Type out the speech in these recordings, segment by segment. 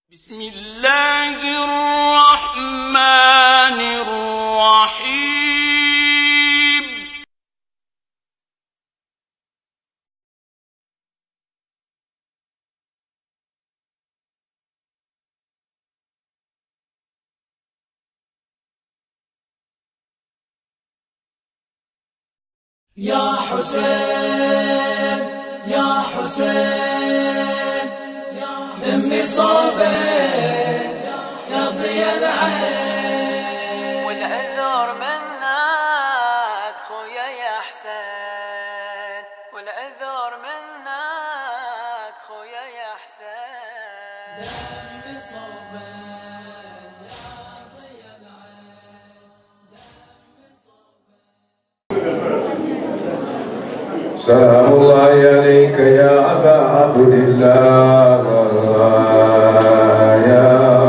بسم الله الرحمن الرحيم. يا حسين يا حسين دمي صوبك يا ضيا العين، والعذر منك خويا يا حسين، والعذر منك خويا يا حسين. دمي صوبك يا ضيا العين. سلام الله عليك يا أبا عبد الله يا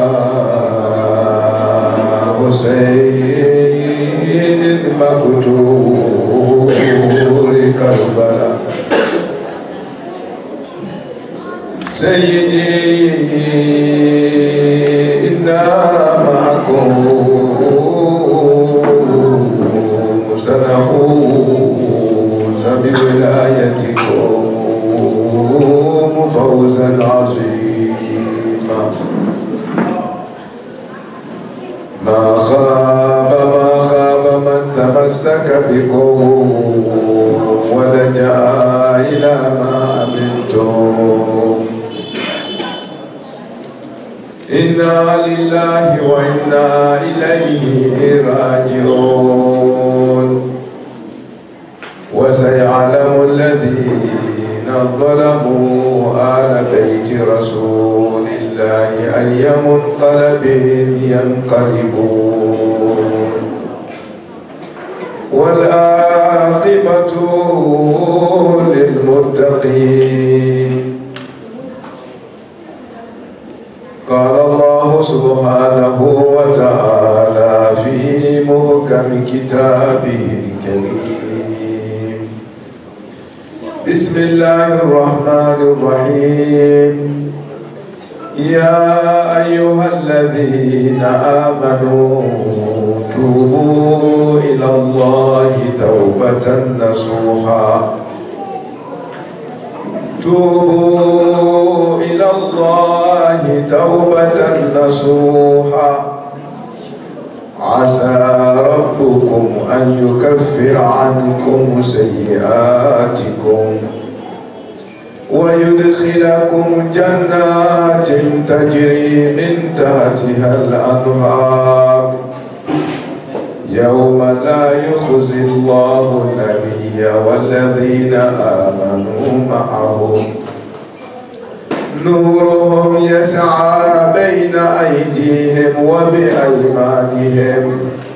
حسين المكتوب كربلاء سيدي إنا معكم سنفوز بولايتكم فوزا عظيما. ما خاب من تمسك بكم ولجأ إلى ما أمنتم. إنا لله وإنا إليه راجعون. وسيعلم الذين ظلموا آل بيت رسول الله أي منقلب ينقلبون. والعاقبة للمتقين. قال الله سبحانه وتعالى في محكم كتابه الكريم: بسم الله الرحمن الرحيم. يا أيها الذين آمنوا توبوا إلى الله توبة نصوحا. توبوا إلى الله توبة نصوحا. عسى ربكم أن يكفر عنكم سيئاتكم ويدخلكم جنات تجري من تحتها الأنهار يوم لا يخزي الله النبي والذين آمنوا معه نورهم يسعى بين أيديهم وبأيمانهم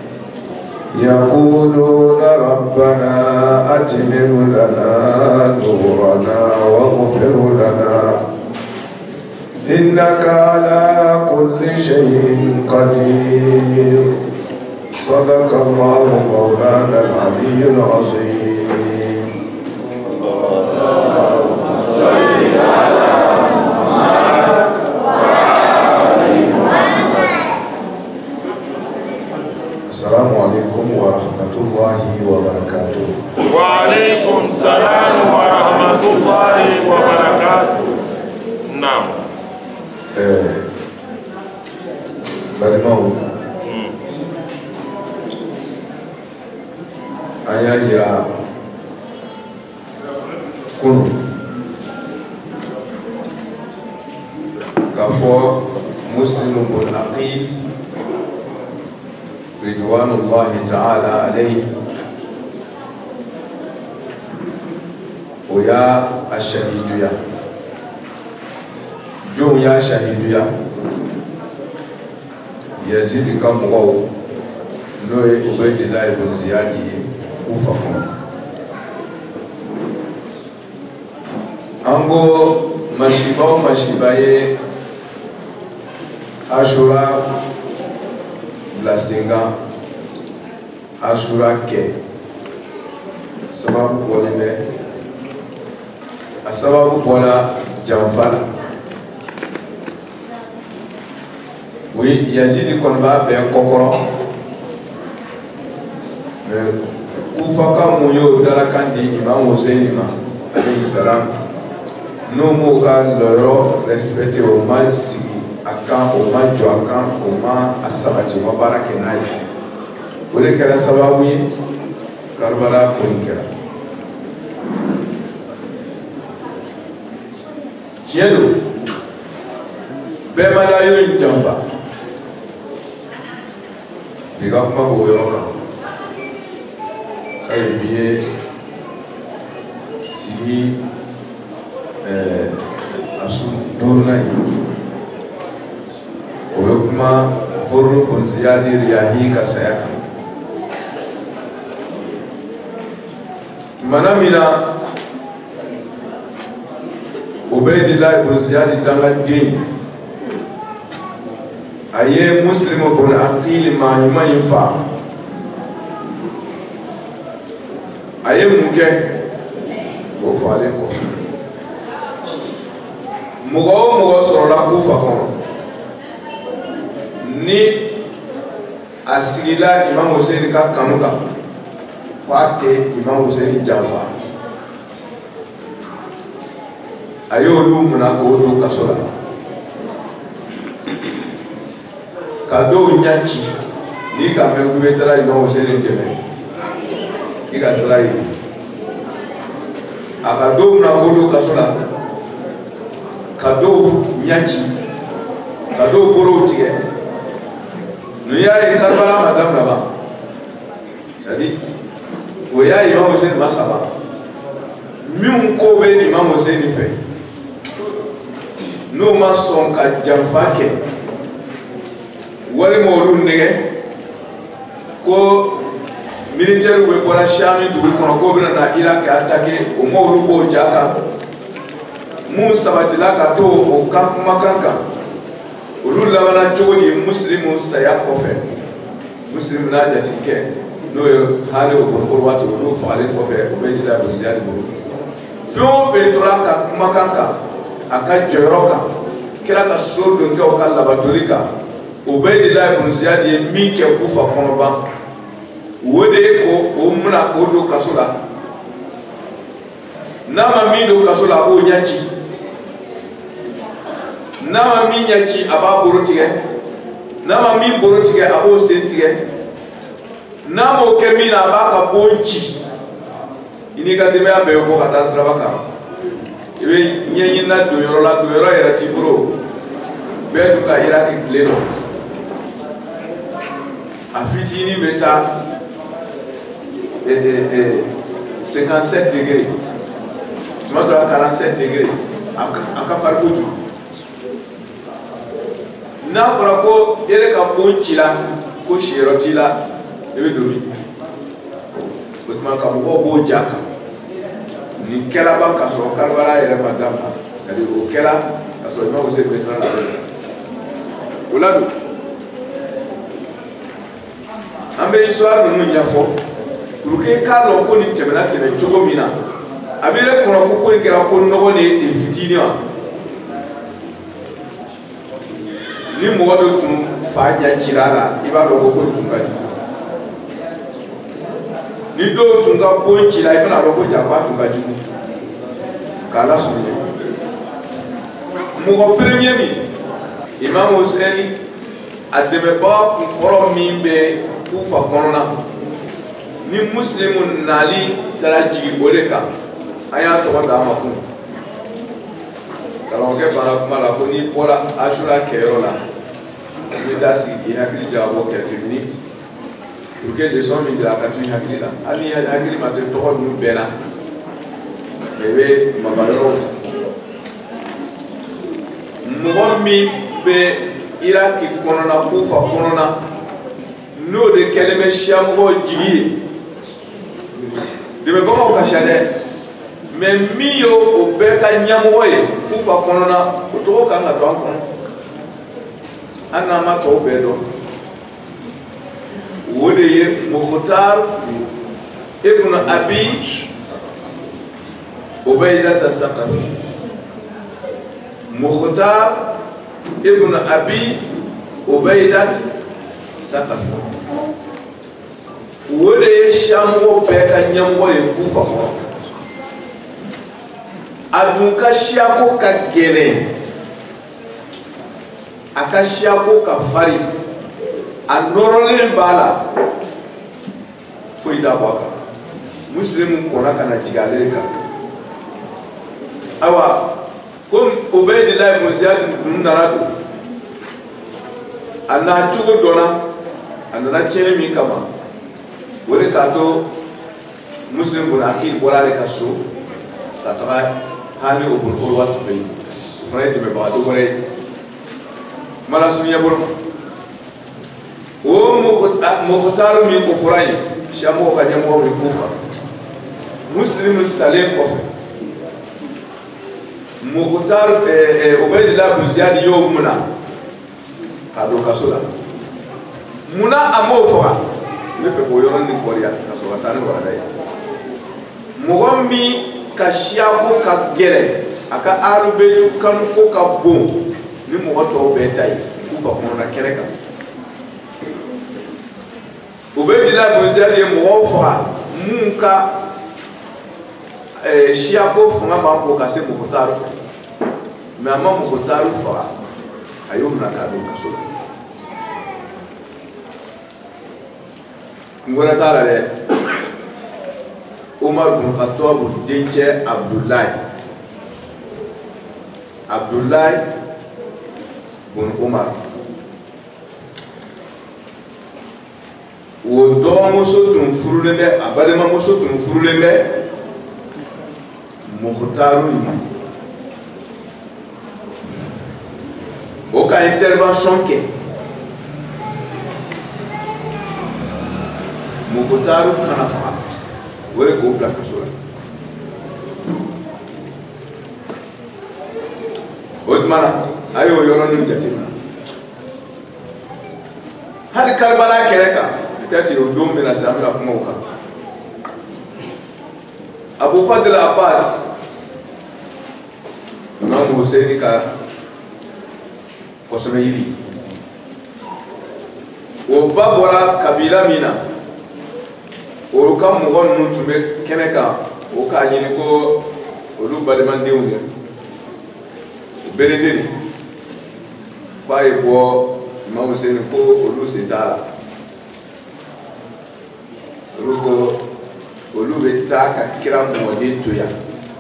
يقولون ربنا أتمم لنا نورنا واغفر لنا إنك على كل شيء قدير. صدق الله مولانا العلي العظيم. السلام عليكم ورحمة الله وبركاته. وعليكم السلام ورحمة الله وبركاته. نعم. Barimau. Ayah ya kunu. Kafo Muslimun aqil ridwanullahi ta'ala alayhi oya ashahidu ya jom ya shahidu ya Yazid kamwaw noye Ubaydillah ibn Ziyadi Kufa ango mashibaye Ashura Blasinga Ashura ke sababu kolime asababu kola jamfala Oui, Yazid kon ba be kokoro. Ufaka muyo dala kandi Imam Hussein ma alayhi salam. No mo ka loro respecte o mal si akan o ma jo akan o ma asabati o baraka nai. Ole kala sababu yi Karbala ko inkara. Tiendo be mala yo njamba. Diga kuma bo yo ka. Sai biye si asu durna o kuma buru kun ziyadi riyahi ka saya mana mina Ubaydillah ibn Ziyad Tangaddin aye muslim ibn aqil ma yinfa aye muke o fale ko mugo sorola Kufa kono ni asigila Imam Hussein ka kanuka kwate Imam Hussein janfa ayolu muna ko do kasola kado nyachi ni ka me ku betara Imam Hussein teme ika sarai akado muna ko do kasola kado nyachi kado boro tige no ya Karbala madam na ba sadi wo ya Imam Hussein masaba mi ko be Imam Hussein fe no ma son ka janfa ke wali mawlud nege ko militaire be bora shami du kono ko bina na Iraq attaquer o mawlud bo jaka mu sabatila ka to o ka makanka ulu labana jodi muslimu saya kofe muslim na jatike no hale o ko wato no faale kofe o be jida bo Ziyad bo fo fe tora ka makanka aka joroka kira ka sodo nke o ka labatolika Ubaydillah ibn Ziyad ye mi ke Kufa kono ba wode ko o muna ko do kasola nama mi do kasola o nyachi nama mi nyachi aba borotige nama mi borotige abo sentige nama o ke mi na ba ka bonchi ini ka deme abe ko kata srabaka ibe nyenyi na do yoro era tiburo be du ka Iraq pleno afitini beta 57 degrés tu m'as donné 47 degrés aka farko tu na fara ko ere ka bonchi la ko shiroti la ebe domi ko ma ka bo jaka ni kela ba ka so Karbala ere madam c'est o kela ka so Imam Hussein be sala uladu ambe histoire no nya fo ruke ka lo ko ni temena teme jogo mina abire kono ko ko ngira ko no ne ti fitini wa ni mo do tun fa nya chirala iba do ko tun ka ju ni do tun ka ko chira iba do ko ja pa tun ka ju kala sunni mo ko premier mi Imam Hussein ademe ba ku foro mi be Kufa konona ni muslimun nali taraji boleka aya to da makun kala ke bana kuma la ko ni pola ashura kerola ni dasi ki hakili jabo quelques minutes pour que les hommes de la katu hakili la ali hakili mate to no bena ebe mabayro mi be Iraq konona Kufa konona no de keleme shamu jigi de me bako ka shade me miyo o be ka nyamu ye Kufa konona o to ka nga to akon ana ma to be do wode ye Mukhtar ibn Abi Ubaydah al-Thaqafi Mukhtar ibn Abi Ubaidat Saqafi wole shamwo peka nyamwo ye kufa ko adunka shiako ka gele akashiako ka fari anorole bala foita baka muslimu kona kana jigaleka awa kom Ubaydillah ibn Ziyad dunarado anna chugo dona anna chene mi kama wole kato muslim bun akil bolare kaso tatara hani obul wat fay fray de ba do gore mala sunya bol o mo khataru mi ko furay shamo ka nyamo ri kufa muslim salim ko mo khatar Ubaydillah ibn Ziyad yo muna kado kasola muna amofa ne fe ko yoron ni koria kaso watane wala dai mogombi kashiako ka gere aka arubetu kan ko ka bon ni mo to betai ufa ko na kereka Ubaydillah ibn Ziyad mo fa munka shiako funga ba ko kase mo kotaru mais ama mo kotaru fa ayom na kado kasola ngora tala de Umar bin Khattab dinje Abdullah bin Umar wo do muso tun furulende abalema muso tun furulende Mukhtaru o ka intervention ke Mukhtaru kana fa wore ko bla kasola odmana ayo yoron jatina hadi Karbala kereka tati odom na samira kumoka Abu Fadl Abbas Imam Hussein ka kosome yiri o babora kabila mina o kam mo gon tube keneka o ka nyini ko olu bademande woni berendeni paye bo Imam Hussein ko olu setala ruko olu betaka kira mo dinto ya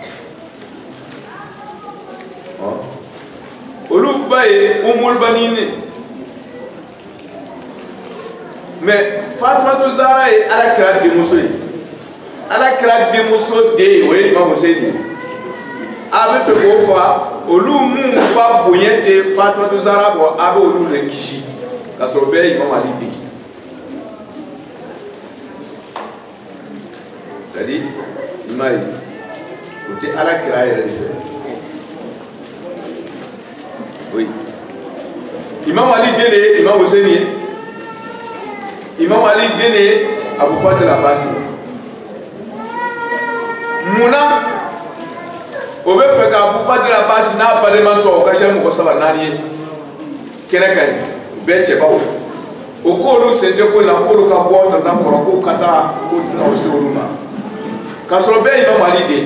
olu baye umul banine mais Fatima to Zahra ala kira de muso de we Imam Hussein abe fe ko fa olu mu ba boyete Fatima to Zahra bo abe olu le kishi kaso be Imam Ali di sadi mai uti ala kira ya de oui Imam Ali dele Imam Hussein Imam Ali dene Abu Fadl Abbas muna obe fe ka Abu Fadl Abbas na parlement to ka shem ko saba nani kene kai be che bawo o ko lu sente ko la ko lu ka bo ta na ko ko kata ko na o se uruma ka so be Imam Ali de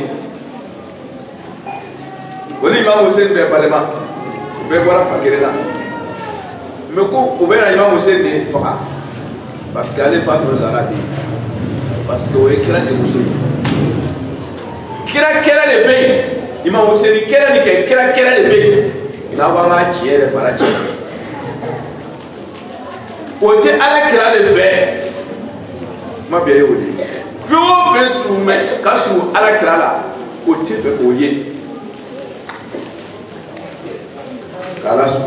woni Imam Hussein be parlement be bora fakere na me ko o be na Imam Hussein de fa parce que allez Fatima Zahra dit parce que ouais kira de muso kira de be Imam Hussein kira ni ke kira de be na ba ma chiere para chi o te ala kira de fe ma bere wodi fi o fe su me ka su ala kira la o te fe o ye kala su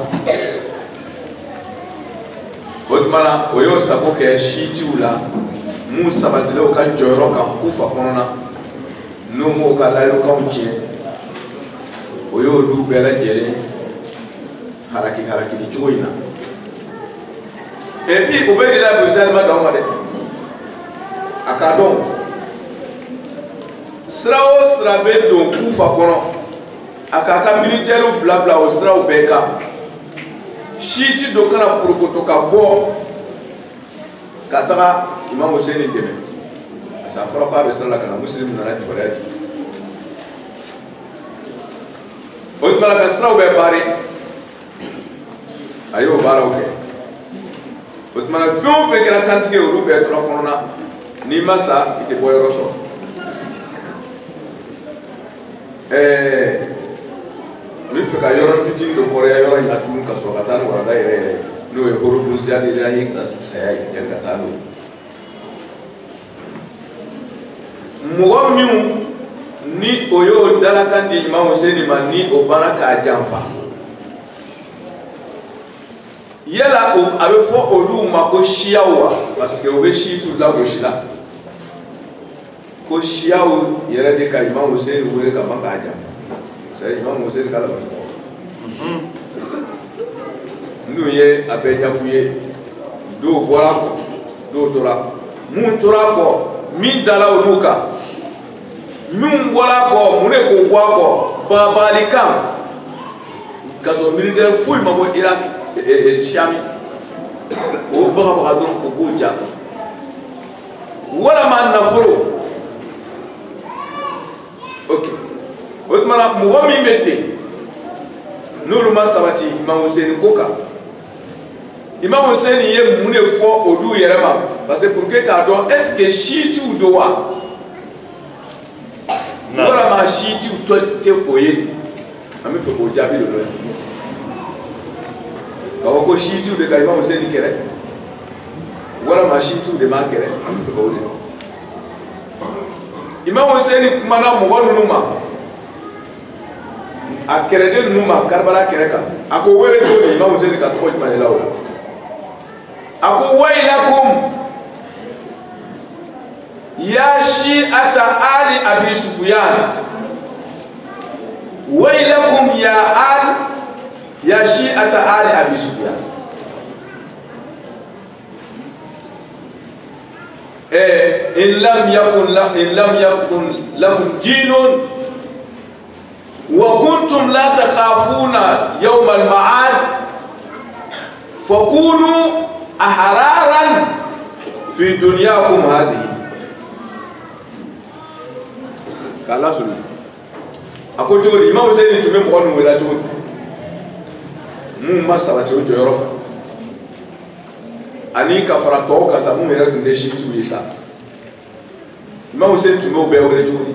Otmana oyo sako ke shiti ula Musa batile o kan joro kan kufa konona no mo ka lairo kan unche oyo lu bela jere halaki ni choina et puis Ubaydillah ibn Ziyad ma dawo de akadon srawo srabe do kufa kono akaka militaire blabla o srawo beka shiti do kana prokoto ka bo kataka Imam Hussein deme asa fara pa be sala kana muslim na rati farati o mala ka sraw be bari ayo bara oke o mala fion fe kala kantige o be to kona ni masa ite boy roso mi fe ka yoro fitin do korea yoro ina tun ka so kata no wala ire no e horo duzia de la hik das saya ya kata no muwamiu ni oyo dala kandi Imam Hussein ma ni o baraka jamfa yala o abe fo olu ma ko shiawa parce que o be shitu la ko shila ko shiawo yere de ka Imam Hussein wore ka maka jamfa sai Imam Hussein kala ba ndu ye abe nyafuye do bora ko do tora mun tora ko min dala oluka min bora ko mune ko gwa ko babalikam kaso militaire full mabo Iraq Shami o baba don ko boja wala man nafuro okay otmara mo mi mette nulu masabati Imam Hussein koka Imam Hussein ye mune fo odu yerema parce que pour que kadon est-ce que shiti ou doa wala ma shiti ou te koye ami fe ko jabi lo ba ko shiti ou de ka Imam Hussein kere wala ma shiti ou de ma kere ami fe ko le Imam Hussein mana mo wonu numa akere de numa Karbala kere ka ako wele to Imam Hussein ka to ma lawa ako wailakum ya shi'ata ali abi sufyan wailakum ya shi'ata ali abi sufyan in lam yakun lakum jinun wa kuntum la takhafuna yawm al-ma'ad fakunu ahararan fi dunyakum hazihi kala sulu ako jodi Imam Hussein tume mo no wala jodi mu masala jodi yoro ani ka fara to ka sa mu hera de shi tu yesa Imam Hussein tume o be wala jodi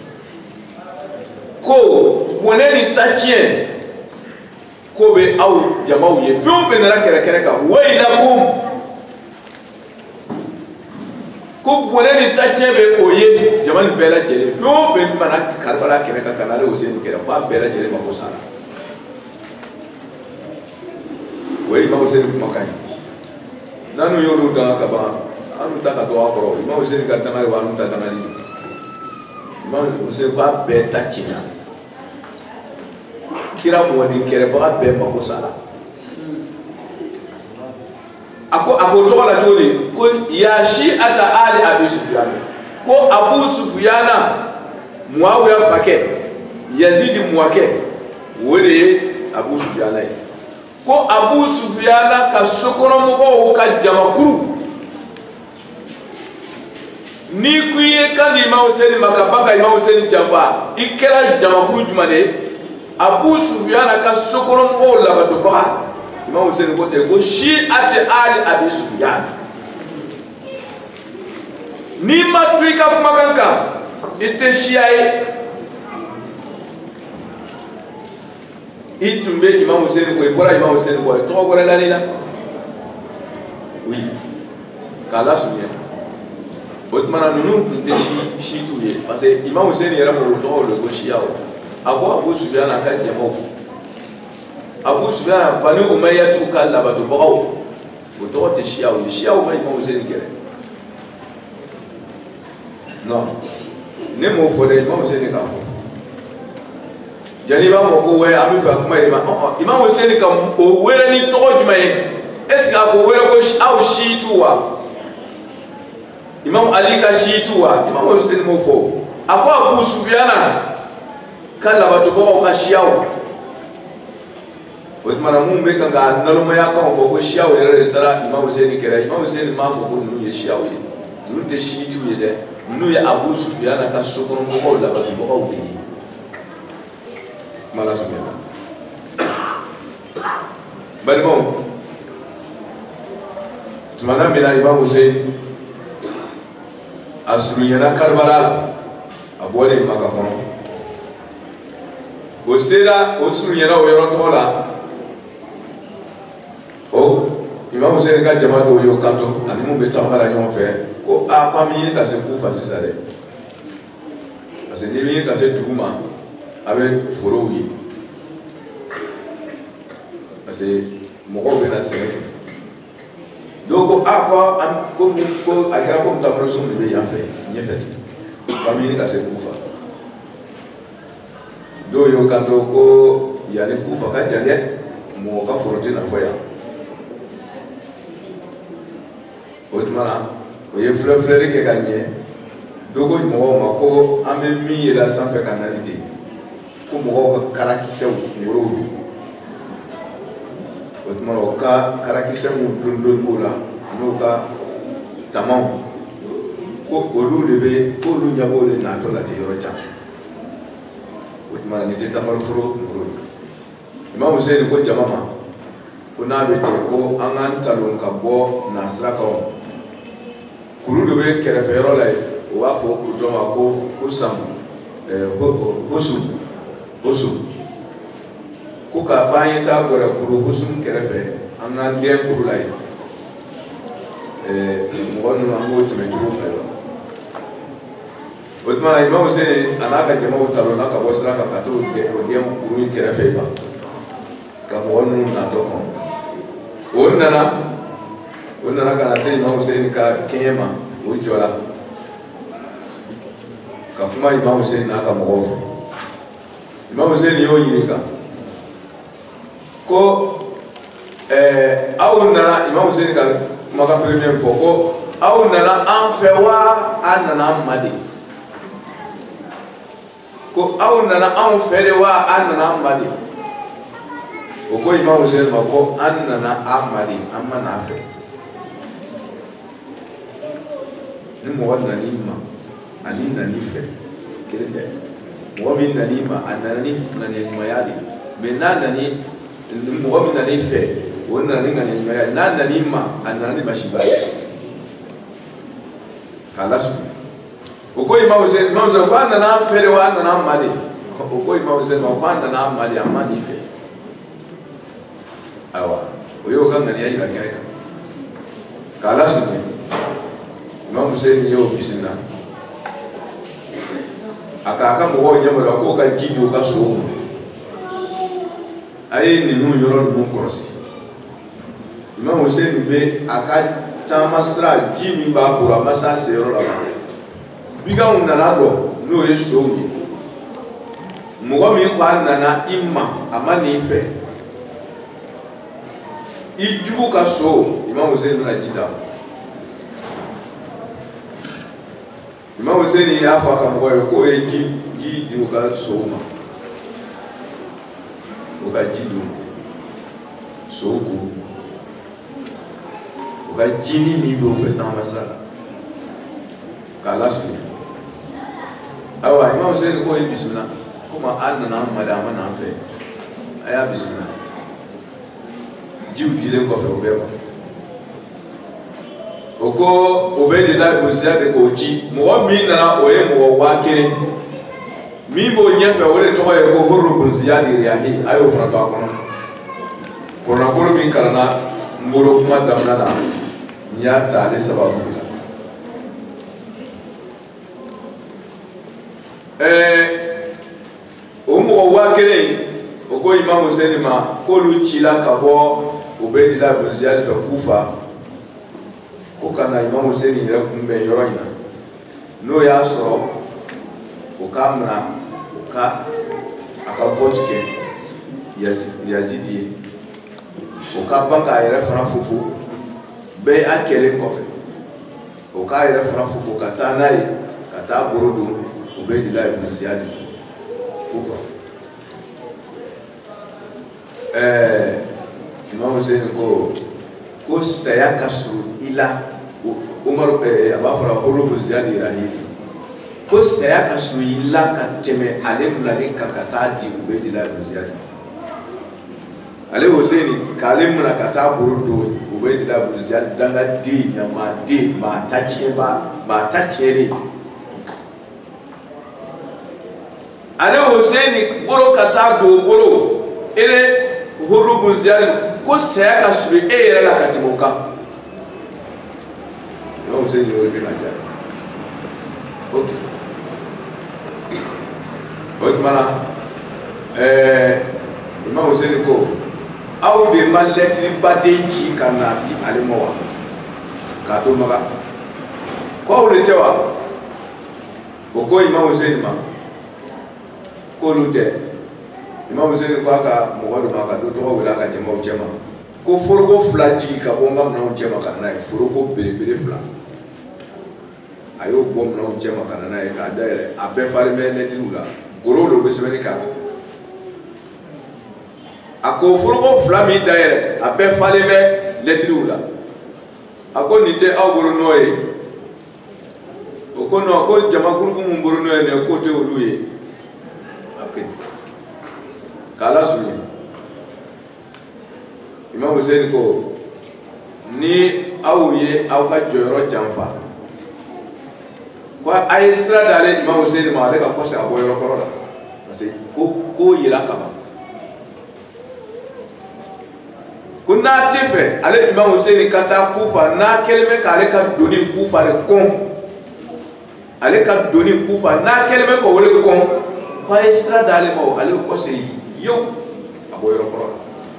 ko woneni tachie ko be aw jama'u ye fion fenera kere ka wailakum ko boneni tachie be koye jama'u bela jere fion fen mana Karbala kere ka kanale Hussein kere ba bela jere ma ko sala wai ma Hussein makai nanu yoru da ka ba anu ta ka do akoro Imam Hussein ka tamari wa anu ta tamari Imam Hussein ba be tachina kira mo ni kere ba be ma ko sala ako to la jodi ko ya shi'ata ali abi sufyan ko Abu Sufyana Muawiya fake Yazid muwake wole Abu Sufyana ko Abu Sufyana ka sokoro mo ko ka jamakuru ni kuye kan Imam Hussein makabaka Imam Hussein jamba ikela jamakuru jumane Abu Sufyana ka sokoro mo la bato ba Imam Hussein ko te ko shi'ati ali abi Sufyan ni matuika kumakanka ite shiai itumbe Imam Hussein ko ibora Imam Hussein ko to ko la lila oui kala sunya botmana nunu kunte shi tuye parce que Imam Hussein yera mo to le ko shiao ako Abu Sufyan aka jamo Abu Sufyan bani Umayya tu kala ba to bawo ko to te shiao mai Imam Hussein kere non ne mo fole Imam Hussein ka fo jani ba ko we ami fa kuma Imam Hussein ka o were ni to jumaye est-ce que ko were ko au shiituwa Imam Ali ka shiituwa Imam Hussein mo fo ako Abu Sufyan kala ba to ko ka shiao o tuma mun bɛ kan ka nalomaya kan fɔ ko siyaw yɛrɛ de taara Imam Hussein kɛrɛ Imam Hussein m'a fɔ ko ninnu ye siyaw ye ninnu tɛ siitiw ye dɛ ninnu ye Abu Sufyan ka sokɔnɔmɔgɔw labatibagaw de ye kuma la sumayana balimaw tumana min na Imam Hussein a surunyana Karbala la a bɔlen Maka kɔnɔ o sera o surunyana o yɔrɔ tɔgɔ la o Imam Hussein ka jama dɔw y'o kanto ani mun bɛ tagama la ɲɔgɔn fɛ ko a ko an bɛ ɲini ka se Kufa sisan dɛ parce que n'i bɛ ɲini ka se dugu ma a bɛ forow ye parce que mɔgɔw bɛ na sɛnɛ kɛ dɔw ko a ko a kɛra komi tamaro sun de bɛ yan fɛ ɲɛfɛ ten ko an bɛ ɲini ka se Kufa dɔw y'o kanto ko yanni Kufa ka jan dɛ mɔgɔ ka foro tɛ na fɔ yan. O tuma na o ye filɛfilɛli kɛ ka ɲɛ dɔ ko mɔgɔw ma ko an bɛ min yɛlɛ sanfɛ ka nali ten ko mɔgɔw ka karakisɛw worow don o tuma na o ka karakisɛ mun dɔɔni b'o la n'o ka tamaw ko olu de bɛ ko olu ɲɛ b'o de natɔ la ten yɔrɔ jan o tuma na nin tɛ tamariforo woro ye Imam Hussein ko jama ma ko n'a bɛ ten ko an k'an talon ka bɔ nasirakaw kuru dɔ bɛ kɛrɛfɛ yɔrɔ la yen o b'a fɔ kuru dɔ ma ko Husum ko ka ban ye taa gɔrɛ kuru Husum kɛrɛfɛ an k'an den kuru la yen mɔgɔ ninnu an b'o tɛmɛ cogo fɛ o tuma na Imam Hussein a n'a ka jamaw talonna ka bɔ sira kan ka t'o den kuru in kɛrɛfɛ ban ka mɔgɔ ninnu natɔ kɔnɔ o nana ka na se Imam Hussein ka kɛɲɛ ma o jɔra ka kuma Imam Hussein n'a ka mɔgɔw fɛ Imam Hussein y'o ɲininka ko aw nana Imam Hussein ka kumakan premier fɔ ko aw nana an fɛ wa a nana an ma de ko aw nana an fɛ de wa a nana an ma de o ko Imam Hussein ma ko an nana an ma de an ma n'a fɛ ni mɔgɔ nani ma ani nani fɛ kelen tɛ mɔgɔ min nani ma a nani ŋaniyaɲumanya de mais n'a nani mɔgɔ min nani fɛ o nani ŋaniyaɲumanya n'a nani ma a nani masiba k'a lasumi o ko Imam Hussein ko an nana an fɛ de wa an nana an ma de o ko Imam Hussein ma ko an nana an ma de an ma n'i fɛ ayiwa o y'o ka ŋaniya yira kɛnɛ kan k'a lasumi Imam Hussein y'o bisimila a k'a ka mɔgɔw ɲɛmɔgɔ k'o ka ji jɔ o ka so a ye ninnu yɔrɔ ninnu kɔlɔsi Imam Hussein bɛ a ka taama sira ji min b'a bolo a ma s'a seyɔrɔ la biganw nana dɔn n'o ye sow ye mɔgɔ min ko a nana i ma a ma n'i fɛ i jugu ka so Imam Hussein bɛna ji d'a ma Imam Hussein y'a fɔ a ka mɔgɔ ye k'o ye ji di o ka sow ma o ka ji d'u ma sow ko o ka jini min b'o fɛ taama sira la k'a lasurunya ayiwa Imam Hussein k'o ye bisimila komi a nana an ma de a ma n'an fɛ a y'a bisimila jiw dilen kɔfɛ o bɛɛ ma o ko Ubaydillah ibn Ziyad de k'o ci mɔgɔ min nana o ye mɔgɔ 1000 min b'o ɲɛfɛ o de tɔgɔ ye ko Hurr ibn Ziyad Riyahi a y'o fana to a kɔnɔ kuranakolo min kalanna n bolo kuma daminɛ na n y'a ta ale sababu la o mɔgɔ 1000 o ko Imam Hussein ma k'olu cila ka bɔ Ubaydillah ibn Ziyad fɛ Kufa ko ka na Imam Hussein yɛrɛ kunbɛn yɔrɔ in na n'o y'a sɔrɔ o k'a mina o ka a ka vote kɛ Yazidi ye o ka ban k'a yɛrɛ fana fofo bɛɛ a kɛlen kɔfɛ o k'a yɛrɛ fana fofo ka taa n'a ye ka taa bolo don Ubaydillah ibn Ziyad Kufa Imam Hussein ko saya kasuru ila Umar aba fara horobu ziyadi rahi ko saya kasuru ila ka teme ale mulali ka kata di Ubaydillah ibn Ziyad ale Hussein kale muna kata burudo Ubaydillah ibn Ziyad danga di na ma takere ale Hussein boro kata do boro ere horobu ziyadi ko saya kasuru era la katimoka Imam Hussein yo de laja okay mana Imam Hussein ko aw be malletri badenki kana di alimowa ka to maga ko le tewa ko Imam Hussein ma ko lute Imam Hussein ko aka mo wado ma ka to wala ka jema ko foroko flaji ka bonga na jema kana foroko bere fla ayo bom na jema kana na ka daire abe fare me neti ula goro do be sebeni ka ako foroko fla mi daire abe fare me neti ula ako nite agoro noye ko no ko jama guru mun goro noye ne ko te oluye okay kala suni Imam Hussein ko ni awuye aw ka joyoro janfa ko ay sira dale Imam Hussein ma ale ka ko sa boyoro korola parce ko yila kaba kunna tife ale Imam Hussein kata kufa na kelme ka ale ka doni kufa le kon ale ka doni kufa na kelme ko wole kon ko ay sira dale mo ale ko se yo aboyoro korola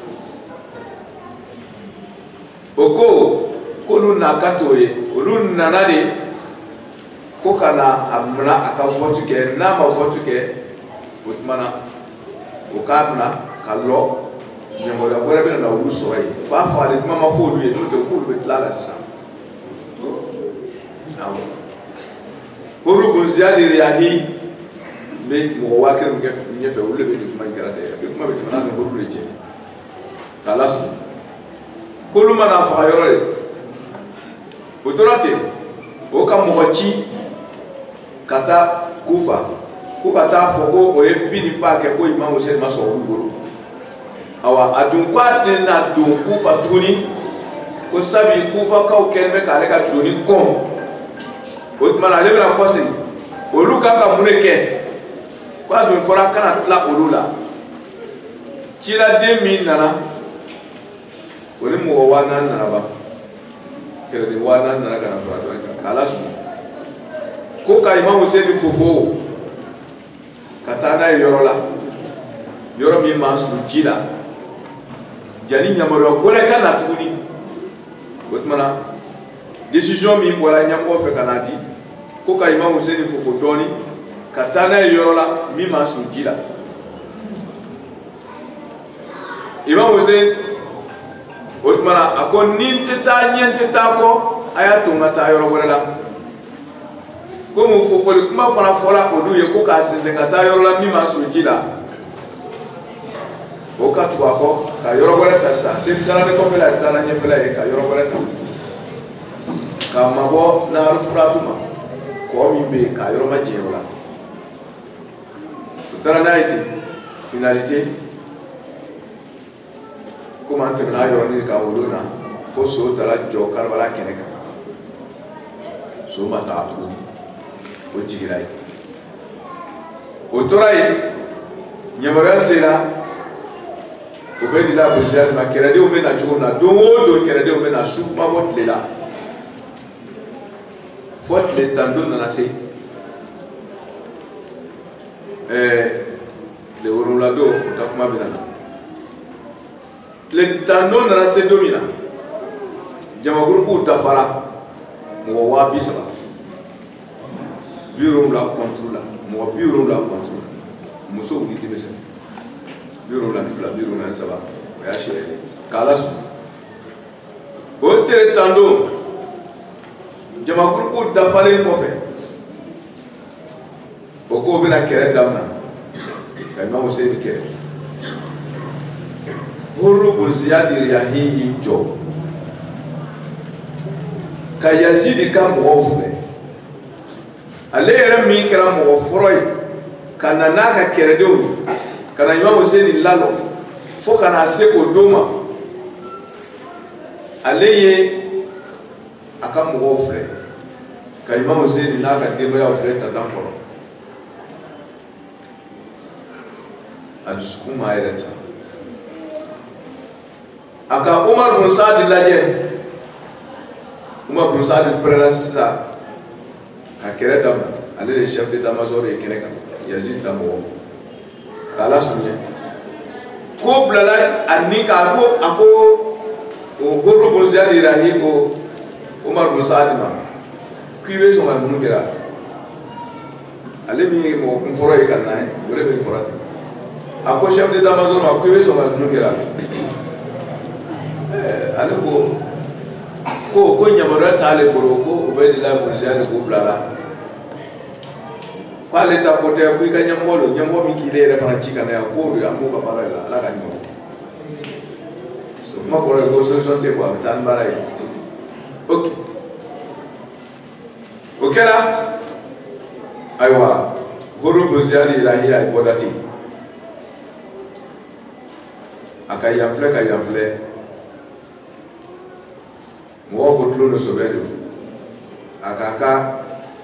ko lu na katoye olu nana de ko kana amna aka fotu ke na ma fotu ke utmana o kabna kallo ne mo la bora bena na ulu soyi ba fa ale mama fo lu ye no to ko lu betla la sisa awo ko lu ko ziadi riahi me mo wa ke ke nye fe ulu be du man garade be kuma be tana no ulu le je talasu kolu mana fa yorole otorate o ka mochi kata kufa ko kata foko o e bini pa ke ko Imam Hussein ma so ngoro awa adun kwate na dun kufa tuni ko sabi kufa ka o kelme ka le ka tuni kon o mana le na kosi o lu ka ka muneke ko adun fora kana tla olula kila 2000 nana wani mu wana nana ba kere de wana nana kana fara to kala su ko ka Imam Hussein fofo katana yoro mi mansu jila jani nyamoro ko le kana tuni wotmana decision mi wala nyambo fe kana di ko ka Imam Hussein fofo doni katana yoro la mi mansu jila Imam Hussein otmana ako nintita nyentita ko aya tunga ta yoro wala ko mu fofoli kuma fana fola odu ye ko ka sese kata yoro la mi masujila o ka tuwa ko ka yoro wala ta sa tin tara ne ko fela tara nye fela e ka yoro wala ta ka mabo na rufuratuma ko mi be ka yoro ma je wala tara na iti finalité kuma tɛmɛna yɔrɔ ni ka wolo na fo so dala jɔ Karbala kɛnɛ kan so ma taa tuguni o jigira ye o tora yen ɲamaruya sera Ubaydillah ibn Ziyad ma kɛrɛdenw bɛ na cogo min na don o don kɛrɛdenw bɛ na su kuma bɔ tile la fo tile 12 nana se tile 7 don o ka kuma bɛ na le tando nana se domina jama groupe dafara mo wa bisaba bureau la contrôle mo bureau la contrôle muso ni tibese bureau la difla bureau na saba ya chere kala su o tere tando jama groupe dafale ko fe o ko bina kere damna kay Imam Hussein kere hurru bun ziyad riyahi jo ka yazid ka mɔgɔw ale yɛrɛ min kɛra mɔgɔ fɔlɔ ye ka na n'a ka kɛrɛdenw ye ka na Imam Hussein lalɔ fo ka na se o don ma ale ye a ka mɔgɔw filɛ ka Imam Hussein n'a ka denbayaw filɛ tatan kɔrɔ a dusukun ma yɛrɛ ta a ka Umar bin Saad lajɛ Umar bin Saad pɛrɛla sisan ka kɛrɛ dama ale de chef d'état-major ye kɛnɛ kan Yazid ta mɔgɔ k'ala surunya ko bilala ani ka ko a ko o Hurru bun Ziyad riyahi ko Umar bin Saad ma k'i bɛ sɔn ka ninnu kɛra ale min ye mɔgɔ kun fɔlɔ ye ka na ye o de bɛ nin fɔra ten a ko chef d'état-major ma k'i bɛ sɔn ka ninnu kɛra ale ko ɲamaruya t'ale bolo ko Ubaydillah bun Ziyad ko bilala ko ale ta ko tɛ ko i ka ɲɛmɔgɔ don ɲɛmɔgɔ min k'i yɛrɛ fana ci ka na yan ko an b'o ka baara la Ala ka ɲɛmɔgɔ kuma kɔrɔ ye ko solution tɛ quoi a bɛ taa ni baara ye ok o kɛra ayiwa Hurru bun Ziyad riyahi a ye bɔda ten a ka yan filɛ ka yan filɛ mɔgɔw ko tulo ni sɔbɛ don a k'a ka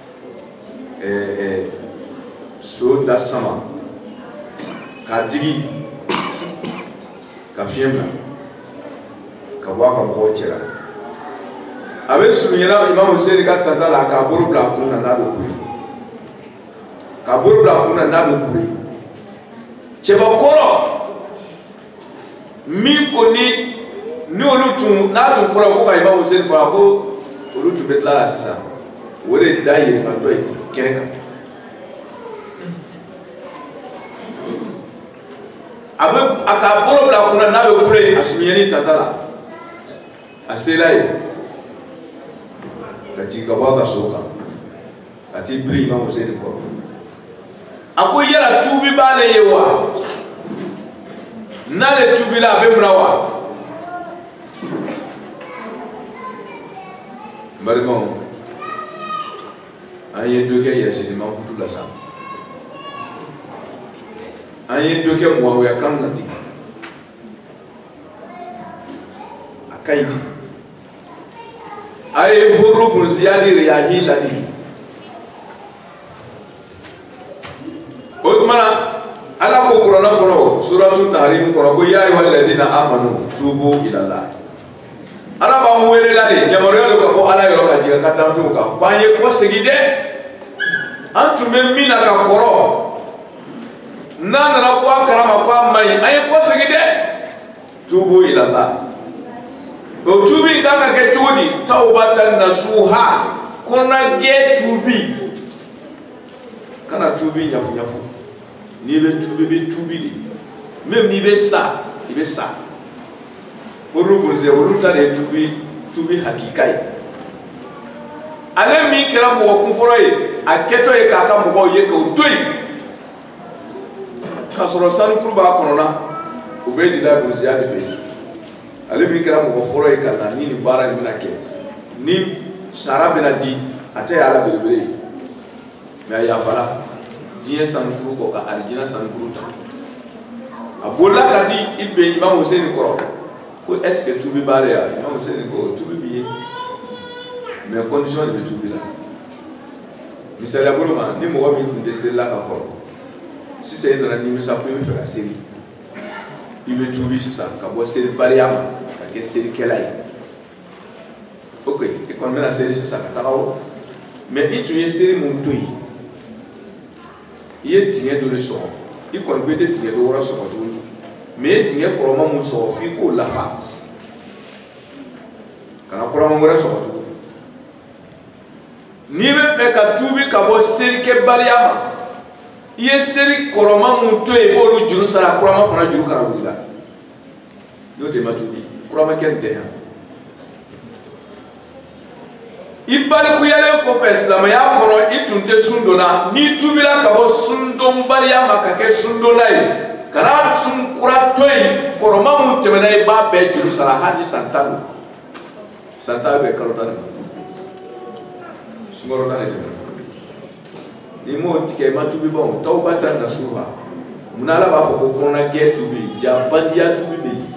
so da sama k'a digi ka fiɲɛ bila ka bɔ a ka mɔgɔw cɛla a bɛ surunyana Imam Hussein ka tanta la k'a bolo bila a kun na n'a bɛ kule k'a bolo bila a kun na n'a bɛ kule cɛbakɔrɔ min ko ni olu tun n'a tun fɔra ko ka Imam Hussein fara ko olu tun bɛ tila la sisan o de da yɛlɛmatɔ ye kɛnɛ kan a ka bolo bila a kun na n'a bɛ kule a surunyani tanta la a sela ye ka jigin ka bɔ a ka so kan ka t'i biri Imam Hussein kɔrɔ a ko yala tuubi b'ale ye wa n'ale tuubila a bɛ mura wa n balimaw an ye dɔ kɛ Yazid Mankutu la sa an ye dɔ kɛ Muawiya kan na ten a ka ɲi ten a ye Hurru bun Ziyad riyahi ladi o tuma na Ala ko Kuranɛ kɔnɔ suratu Tahrim kɔnɔ ko ya ayyuhal ladina amanu tubu ilallah Ala b'an wele la de yamaruya de ka bɔ Ala yɔrɔ ka jigin ka danfɛnw kan ko an ye kɔ segin dɛ an tun bɛ min na ka kɔrɔ n'a nana bɔ a kalama ko a man ɲi an ye kɔ segin dɛ tubu ilallah o tubi kan ka kɛ cogo di tawbatan nasuha ko na gɛ tubi kana tubi ɲafu n'i bɛ tubi bɛ tubi de même n'i bɛ sa i bɛ sa Hurru bun Ziyad olu ta de ye tubi hakika ye ale min kɛra mɔgɔ kun fɔlɔ ye a kɛtɔ ye k'a ka mɔgɔw ye k'o to yen k'a sɔrɔ sanukuru b'a kɔnɔna Ubaydillah bun Ziyad fɛ ale min kɛra mɔgɔ fɔlɔ ye ka na ni nin baara in bɛna kɛ ni sara bɛna di a tɛ ye Ala belebele ye mais a yafara diɲɛ sanukuru kɔ ka alijinɛ sanukuru ta a bolila ka di i bɛn Imam Hussein kɔrɔ ko est-ce que tubi b'ale ya Imam Hussein ko tubi bi ye mais condition de bɛ tubi la misaliya bolo ma ni mɔgɔ min tun tɛ selila ka kɔrɔ sisan i nana nimisa ko i bɛ fɛ ka seli i bɛ tubi sisan ka bɔ selibaliya ma ka kɛ selikɛla ye ok i kɔni bɛna seli sisan ka taga o mais i tun ye seli mun to yen i ye dingɛ dɔ de sɔgɔ i kɔni bɛ tɛ dingɛ dɔ wɛrɛ sɔgɔ tuguni mais i ye dingɛ kɔrɔma mun sɔgɔ f'i k'o lafa kana kɔrɔma wɛrɛ sɔgɔ tuguni n'i bɛ fɛ ka tubi ka bɔ selikɛbaliya ma i ye seli kɔrɔma mun to yen i b'olu juru sara kɔrɔma fana juru kana wuli la n'o tɛ ma tubi kɔrɔma kɛ nin tɛ yan i balikuyalen kɔfɛ silamɛya kɔnɔ i tun tɛ sun donna n'i tubila ka bɔ sundonbaliya ma ka kɛ sundonna ye kana sun kura toyi koroma mun tɛmɛna i b'a bɛɛ juru sara hali san tan bɛ kalo tan sunkalo tan de tɛmɛna ni m'o tigɛ i ma tubi ban taw ba tan da su ha munna ala b'a fɔ ko kɔnɔnajɛ tubi janbaliya tubi bɛ yen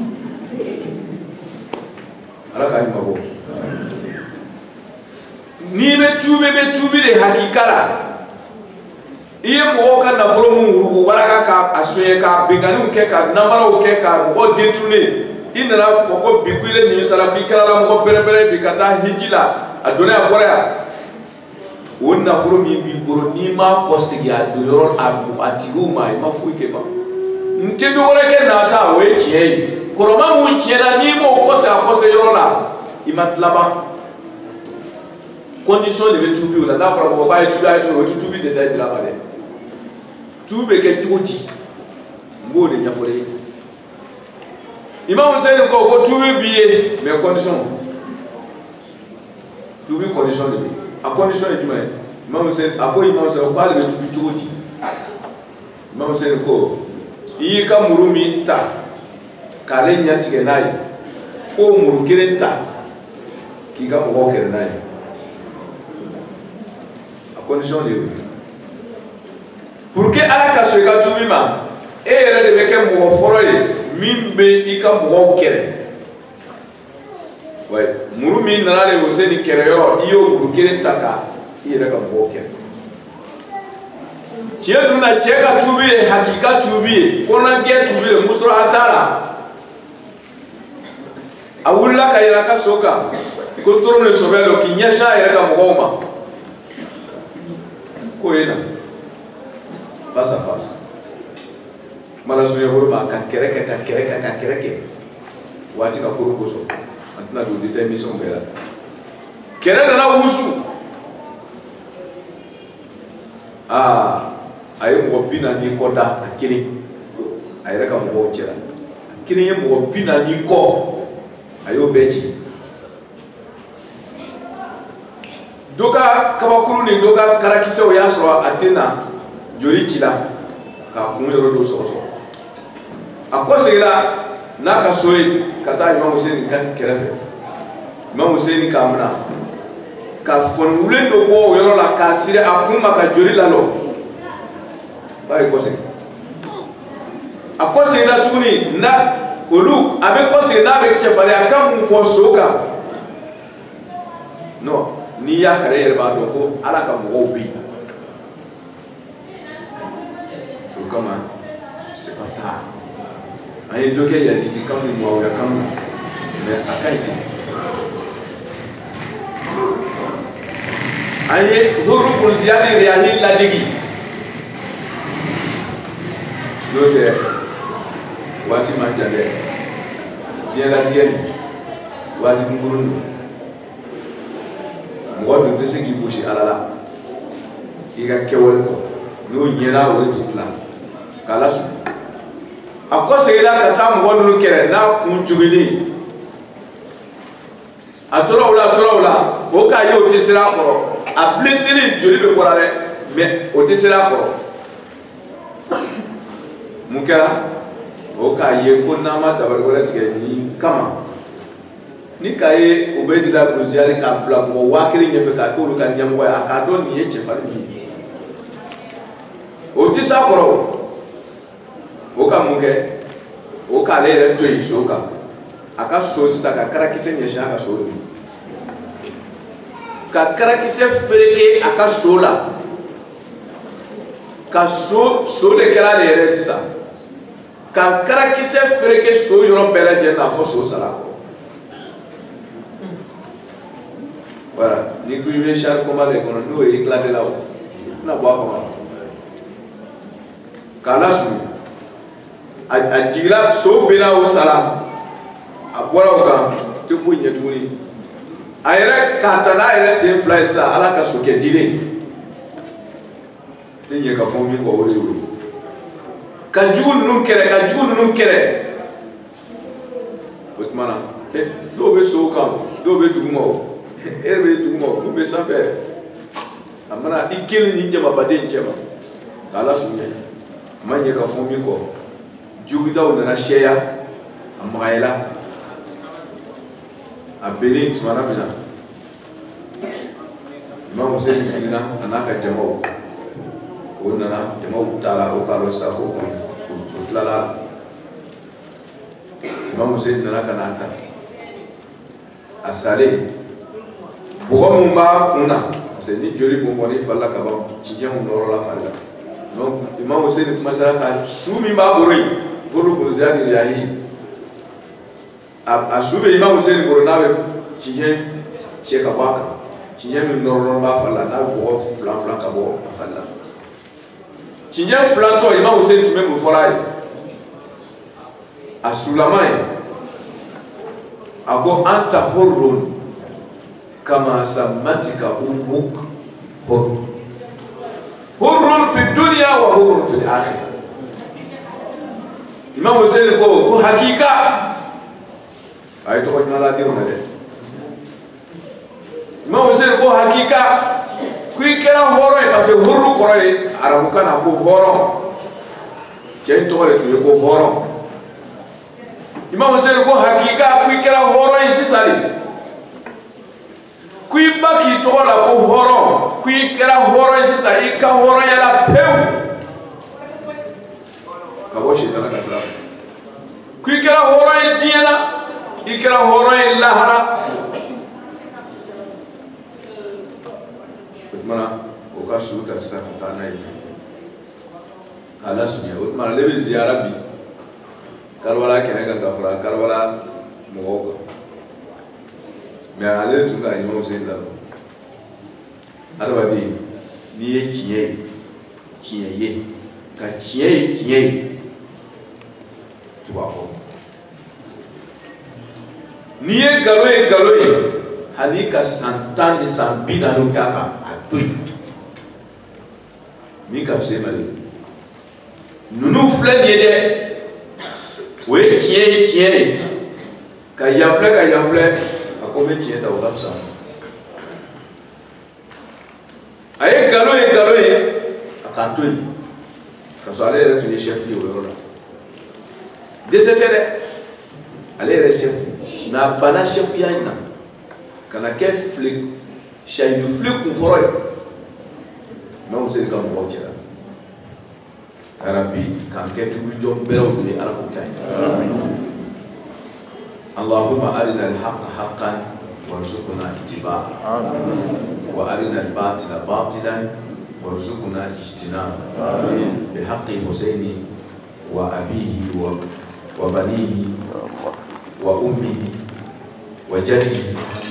ala k'a ɲuman bɔ n'i bɛ tubi de hakika la i ye mɔgɔw ka nafolo mun wurugu waraka k'a soɲɛ ka binganiw kɛ ka namaraw kɛ ka mɔgɔ détourner i nana fɔ ko bi ko i le nin sara ko i kɛra mɔgɔ bɛrɛbɛrɛ bi ka taa hiji la a donna a bɔra yan o nafolo min b'i bolo n'i m'a kɔsegin a don yɔrɔ a tigiw ma i ma foyi kɛ ban n tɛ dɔ wɛrɛ kɛ nata o ye tiɲɛ ye kɔrɔma mun tiɲɛna n'i m'o kɔsɛ a kɔsɛ yɔrɔ la i ma tilaban condition de bɛ tubi o la n'a fɔra mɔgɔ b'a ye tubi a ye tubi o tɛ tubi détail dira ma dɛ tubi bɛ kɛ cogo di n b'o de ɲɛfɔ e ye Imam Hussein ko tubi b'i ye mais condition tubi condition de bɛ a condition ye jumɛn ye Imam Hussein a ko Imam Hussein ko ale bɛ tubi cogo di Imam Hussein ko i y'i ka muru min ta k'ale ɲɛtigɛ n'a ye k'o muru kelen ta k'i ka mɔgɔw kɛlɛ n'a ye a condition de ye pour que ala ka so i ka tubi ma e yɛrɛ de bɛ kɛ mɔgɔ fɔlɔ ye min bɛ i ka mɔgɔw kɛlɛ ouais muru min nana le Hussein kɛlɛ yɔrɔ i y'o muru kelen ta ka i yɛrɛ ka mɔgɔw kɛlɛ tiɲɛ dun na cɛ ka tubi ye hakika tubi ye kɔnɔnajɛ tubi ye musɔrɔ t'a la a wulila ka yɛlɛ a ka so kan ko toro ni sɔbɛ dɔ k'i ɲɛsin a yɛrɛ ka mɔgɔw ma k'o ye na face à face mala suɲɛ bolo ma ka kɛrɛ kɛ waati ka koro kosɔn an tɛna don détail émission bɛɛ la kɛrɛ nana wusu a ye mɔgɔ 40 kɔ da a kelen a yɛrɛ ka mɔgɔw cɛla a kelen ye mɔgɔ 40 kɔ a y'o bɛɛ ci dɔ ka kabakuru ni dɔ ka karakisɛw y'a sɔrɔ a tɛ na joli ci la k'a kun yɔrɔ dɔ sɔgɔsɔgɔ a kɔ seginna n'a ka so ye ka taa Imam Hussein ka kɛrɛfɛ Imam Hussein k'a minɛ ka fɔniwulen dɔ bɔ o yɔrɔ la k'a siri a kun ma ka joli lalɔ k'a ye kɔ segin a kɔ seginna tuguni olu a bɛ kɔsegin n'a bɛ cɛfarinya kan mun fɔ so kan non n'i y'a kare yɛrɛ b'a dɔn ko ala ka mɔgɔw bɛ yen o kama c'est pas tard an ye dɔ kɛ Yazidi kan ni Muawiya kan mais a ka ɲi ten an ye huru kunsiya ni Riyahi ladegi n'o tɛ waati ma jan dɛ diɲɛlatigɛ nin waati kunkurun don mɔgɔ dun tɛ se k'i gosi ala la i ka kɛwale kɔ n'o ɲɛna o de b'i tila k'ala sɔn a kɔ seginna ka taa mɔgɔ ninnu kɛlɛ n'a kun joginen a tora o la o k'a ye o tɛ sira a kɔrɔ a blessé joli bɛ bɔra dɛ mais o tɛ sira a kɔrɔ mun kɛra o k'a ye ko n'a ma dabali wɛrɛ tigɛ ni kama ni k'a ye o bɛ dila Kuziyali k'a bila mɔgɔ 1000 ɲɛfɛ k'a k'olu ka ɲɛmɔgɔ ye a k'a dɔn nin ye cɛfarin min ye o tɛ s'a kɔrɔ o ka mun kɛ o k'ale yɛrɛ to yen so kan a ka so sisan ka karakisɛ ɲɛsin a ka so de ka karakisɛ fereke a ka so la ka so de kɛra ale yɛrɛ sisan ka karakisɛ fereke so yɔrɔ bɛɛ lajɛlen na fɔ so sara voilà ni ko i bɛ char combat de kɔnɔ n'o ye éclaté la o tɛna bɔ a kɔnɔ k'a lasuni a jigila so bɛna o sara a bɔra o kan tɛ foyi ɲɛ tuguni a yɛrɛ k'a ta n'a yɛrɛ sen 2 ye sisan ala ka so kɛ dilen tɛ ɲɛ ka fɔ min kɔ o de y'o ye ka jugu ninnu kɛlɛ o tuma na dɔw bɛ so kan dɔw bɛ duguma o e bɛ duguma o n'u bɛ sanfɛ a mana i kelen ni jamabaden cɛ ma k'ala suɲɛ a ma ɲɛ ka fɔ min kɔ jugudaw nana seya a magayela a belen tumana min na Imam Hussein jiginna a n'a ka jamaw o nana jamaw taara o k'a dɔn sisan ko o tilala Imam Hussein nana ka n'a ta a salen bɔgɔ mun b'a kun na parce que ni joli bɔnbɔnni falila ka ban cijɛnw nɔrɔla falila donc Imam Hussein commencera ka su min b'a bolo yen bolo kunziya ni yahi a su bɛ Imam Hussein bolo n'a bɛ cijɛn cɛ ka bɔ a kan cijɛn min nɔrɔla b'a falila n'a bɛ bɔgɔ filan filan ka bɔ a falila cijɛn filantɔ Imam Hussein tun bɛ mun fɔla ye a sulama ye a ko anta hurrun kama sammatika ummuk hurrun fi dunya wa hurrun fi akhirah Imam Hussein ko hakika ay to ko nyala diw na de Imam Hussein ko hakika kuy kera horo e parce que hurru ko re arabu kana ko horo ken to le tuye ko horo Imam Hussein ko hakika kuy kera horo e sisali kuy baki to la ko horo kuy kera horo e sisali ka horo ya la peu ka bo shi tala kasra kuy kera horo e diena ikra horo e lahara mana o ka su ta sa ta na yi kala su ne o mana lebe ziyara bi Karbala kene ka gafara Karbala mo ko me ale tun ka Imam Hussein da adawadi ni ye kiye ka kiye tuba ko ni ye galo ye hani ka santan ni sambina no ka mi ka fise mali nunu filɛ nin ye dɛ o ye tiɲɛ ye ka yan filɛ a ko n bɛ tiɲɛ ta o ka fisa a ye nkalon ye a k'a to yen ka sɔrɔ ale yɛrɛ tun ye chef ye o yɔrɔ la dɛsɛ tɛ dɛ ale yɛrɛ chef mais a banna chefuya in na ka na kɛ sayidu fili kunfɔlɔ ye Imam Hussein ka mɔgɔw cɛla Rabbi k'an kɛ tugulijɔ bɛrɛw de ye Ala k'o kɛ an ye Allahumma arina al-haqqa haqqan warzuqna ittiba'a wa arina al-batila batilan warzuqna ijtinaba bihaqqi Husaini wa abihi wa banihi wa ummihi wa jaddihi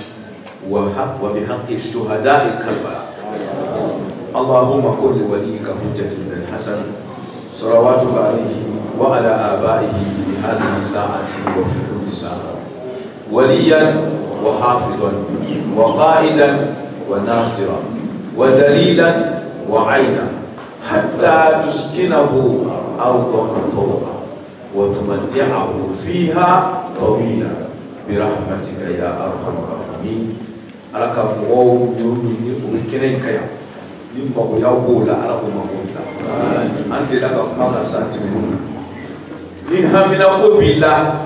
وبحق الشهداء كربلاء اللهم كن لوليك حجة بن الحسن صلواتك عليه وعلى آبائه في هذه الساعة وفي كل ساعة وليا وحافظا وقائدا وناصرا ودليلا وعينا حتى تسكنه أرضا طوعا وتمتعه فيها طويلا برحمتك يا أرحم الراحمين Ala ka mɔgɔw ɲɔgɔn ni o bɛ kɛnɛ in ka yan ni magoya b'o la Ala k'o mago dilan an delila ka kuma ka san tɛmɛnenw na ni hamina ko b'i la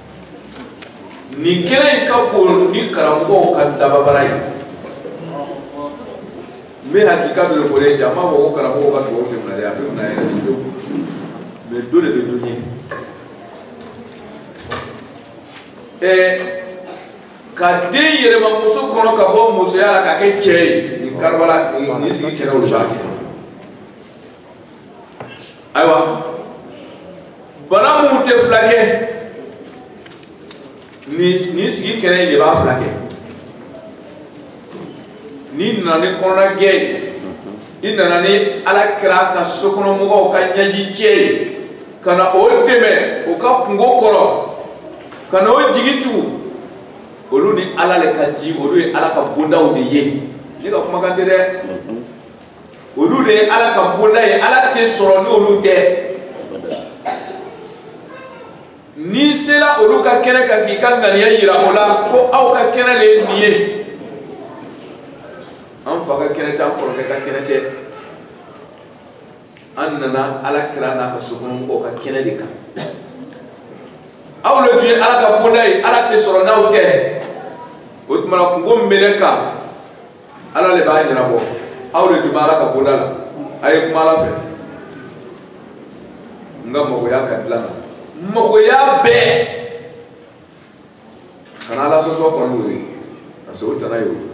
nin kɛnɛ in ka bon ni karamɔgɔw ka dababara ye n bɛ hakika dɔ de fɔ dɛ jaa n b'a fɔ ko karamɔgɔw ka dugawu tɛ fila dɛ a fɛn min na yɛrɛ de don mais dɔ de bɛ dɔ ɲɛ ka den yɛlɛma muso kɔnɔ ka bɔ musoya la ka kɛ cɛ ye ni Karbala ni sigi kɛnɛw de b'a kɛ ayiwa bana mun tɛ fila kɛ ni sigi kɛnɛ in de b'a fila kɛ ni nana ni kɔnɔna gɛn ye i nana ni Alakira ka sokɔnɔmɔgɔw ka ɲɛji cɛ ye ka na o dɛmɛ o ka kungo kɔrɔ ka na o jigi tugu olu ni Ala le ka ji olu ye Ala ka bondaw de ye ne ka kumakan tɛ dɛ olu de ye Ala ka bonda ye Ala tɛ sɔrɔ ni olu tɛ ni sera olu ka kɛnɛ kan k'i ka ŋaniya yira o la ko aw ka kɛnɛ le ye nin ye an fa ka kɛnɛ tɛ an kɔrɔkɛ ka kɛnɛ tɛ an nana Alakira n'a ka sokɔnɔmɔgɔw ka kɛnɛ de kan aw le dun ye ala ka bonda ye ala tɛ sɔrɔ n'aw tɛ o tuma na kungo min bɛ ne kan ala le b'a ɲɛnabɔ aw le dun bɛ ala ka bonda la a ye kuma ala fɛ n ka magoya ka dilan na magoya bɛɛ kana ala sɔsɔ kɔni y'o ye parce que o tana y'o ye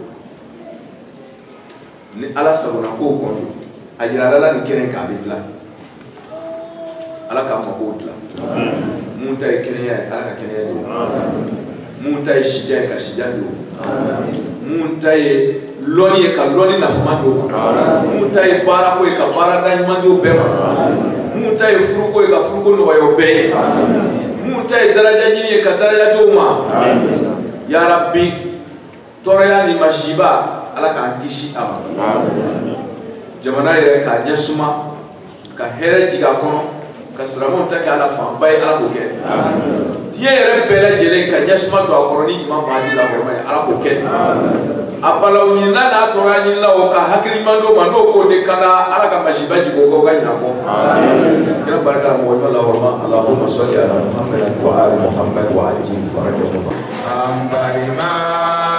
ni ala sagona kow kɔni a yira ala nin kɛnɛ k'a bɛ dilan ala k'a magow dilan mun ta ye kɛnɛya ye ala ka kɛnɛya di o mun ta ye sijan ye ka sijan di o mun ta ye lɔnni ye ka lɔnni nafama di o ma mun ta ye baarako ye ka baarada ɲuman di o bɛɛ ma mun ta ye furuko ye ka furuko nɔgɔya o bɛɛ ye mun ta ye daraja ɲini ye ka daraja di o ma ya Rabbi tɔɔrɔya ni masiba ala k'an kisi a ma jamana yɛrɛ k'a ɲɛ suma ka hɛrɛ jigin a kɔnɔ ka silamɛw ta kɛ ala fanba ye ala k'o kɛ diɲɛ yɛrɛ bɛɛ lajɛlen ka ɲɛ suma don a kɔrɔ ni ɲuman baadi la hɔrɔma ye ala k'o kɛ a balawu ɲinina n'a tɔɔrɔya ɲinina o ka hakili ɲuman d'o ma n'o k'o tɛ kan ala ka masiba jigin o ka ɲinabɔ kira barika la mɔgɔ ɲuman la hɔrɔma Allahumma salli ala Muhammad wa ali Muhammad wa ajil farajahu